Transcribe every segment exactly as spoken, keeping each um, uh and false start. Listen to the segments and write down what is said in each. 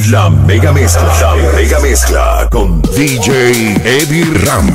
La mega mezcla, la mega mezcla con D J Eddie Ram.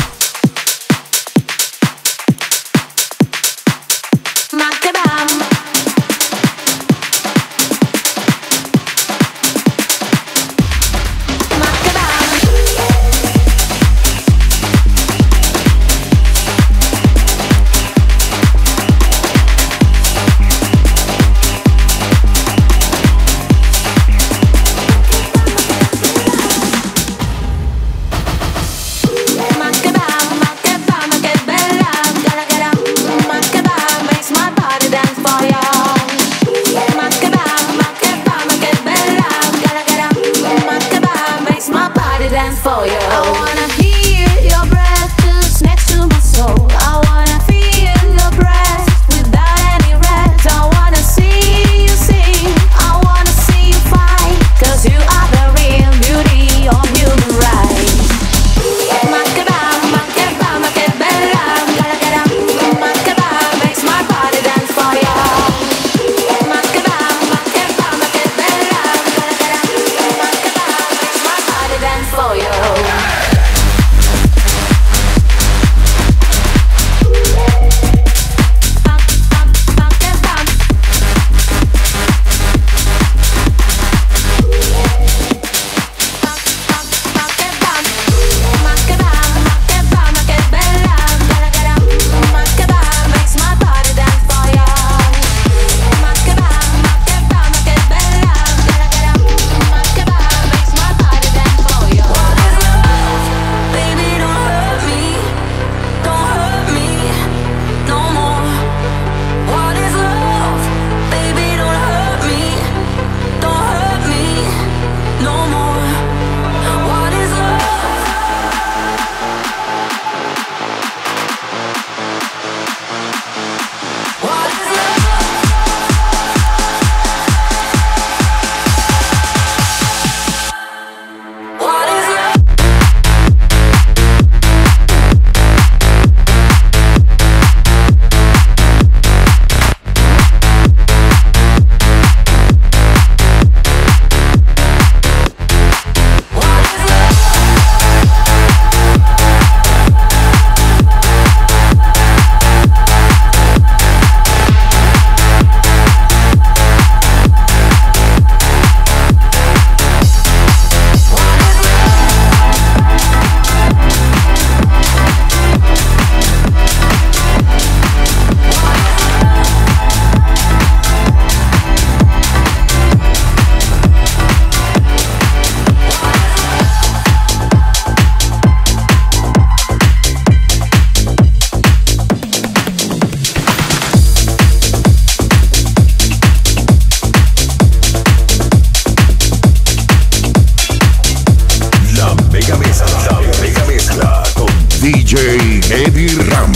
D J Eddie Ram.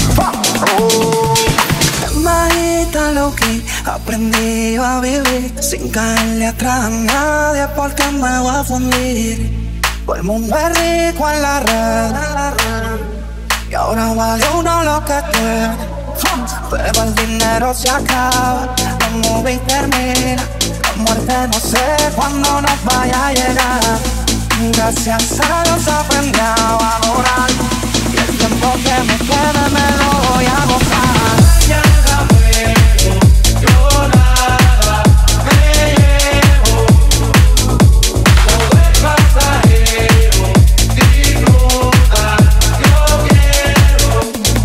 Imagínalo que aprendí a vivir sin caerle atrás a nadie, porque me voy a fundir. Todo el mundo es rico en la red y ahora vale uno lo que tiene. Pero el dinero se acaba, la movie termina, la muerte no sé cuándo nos vaya a llegar. Gracias a Dios aprendí a valorar, y el tiempo que me quede me lo voy a gozar. Mañana vuelvo, yo nada me llevo, todo es pasajero, disfruta, yo quiero.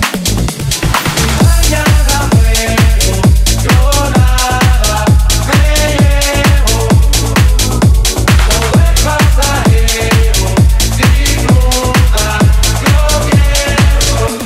Mañana vuelvo, yo nada me llevo, todo es pasajero, disfruta, yo quiero.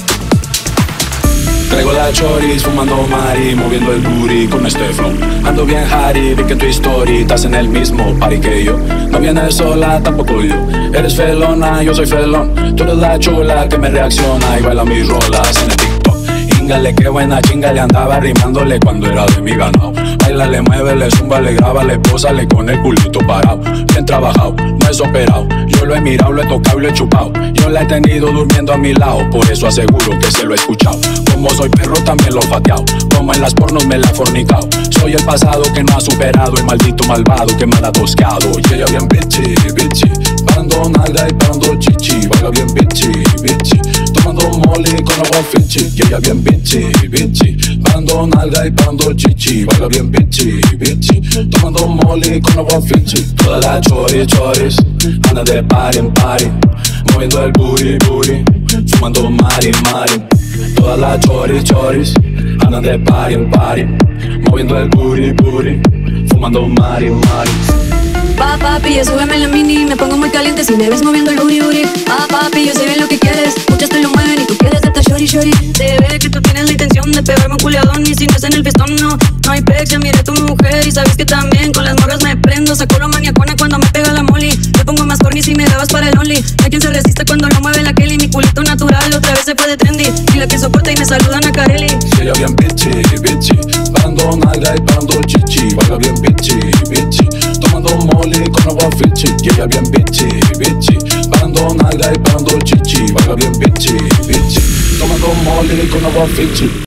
Traigo la choris, fumando mari, moviendo el booty con este flow. Ando bien Harry, vi que tu story estás en el mismo party que yo. No vienes sola, tampoco yo. Eres felona, yo soy felón. Tú eres la chula que me reacciona y baila mis rolas en el TikTok. Híngale, qué buena chinga, le andaba rimándole cuando era de mi ganado. baila, le mueve, le zumba, le graba, le posa, le con el culito parado. Bien trabajado, no es operado. Yo lo he mirado, lo he tocado y lo he chupado. Yo la he tenido durmiendo a mi lado, por eso aseguro que se lo he escuchado. Como soy perro también lo he fateado, como en las pornos me la he fornicado. Soy el pasado que no ha superado, el maldito malvado que me la ha toscado. Y ella bien bitchy, bitchy, parando nalga y parando chichi. Baila bien bitchy, bitchy, tomando molly con agua fichi. Y ella bien bitchy, bitchy, parando nalga y parando chichi. Baila bien bitchy, bitchy, tomando molly con agua fichi. Todas las choris, choris, andan de party en party, moviendo el booty, booty, fumando mari, mari. Todas las choris, choris, andan de party en party, moviendo el booty, booty, fumando mari, mari. Pa, papi, ya súbeme la mini. Me pongo muy caliente si me ves moviendo el booty, booty. Pa, papi, yo sé bien lo que quieres. Muchas te lo mueven y tú quieres de esta shorty, shorty. Se ve que tú tienes la intención de pegarme un culiadón. Y si no es en el pistón, no, no hay pex. Ya miré a tu mujer y sabes que también con las morras me prendo. Saco la maniacona cuando me pega la molly. Me pongo más corny si me dabas para el only. No hay quien se resista cuando lo mueve la Kelly. Mi culito natural otra vez se fue de trendy. Y la que soporta y me saludan a Kareli. Si ella bien bitchy, bitchy, parando nalga y parando chichi. Baila bien bitchy, bitchy, tomando molly con agua fichi. Y ella bien bitchy, bitchy, parando nalga y parando chichi. Baila bien bitchy, bitchy, tomando molly con agua fichi.